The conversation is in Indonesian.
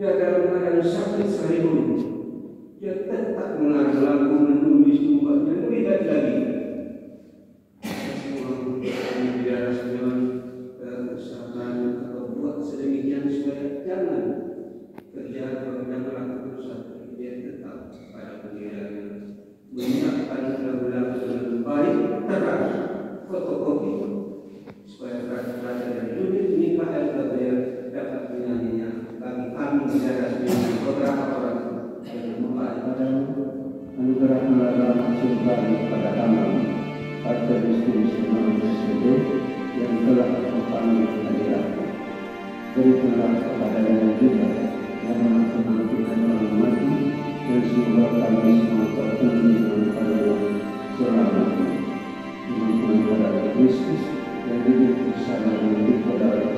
Dia dalam keadaan sakit sekalipun, dia tetap mengarang lagu, menulis, membuat, dan lebih baik lagi. Tidak rasanya usahakan atau buat sedemikian supaya jangan kerja atau jangan melakukan dosa. Dia tetap pada pendiriannya, menyiapkan lagu-lagu dengan baik, terang, fotokopi, supaya raja dari dunia ini dapat menyanyinya. Bagi kami bicara dengan beberapa orang yang membaik padamu, anugerah dalam surga kepada kami, pada Kristus yang telah kami hadirat. Berikanlah kepada kita yang menantikan orang mati, dan semoga kami semua terpenuhi dengan karya selamat. Dengan Kristus yang hidup bersama dengan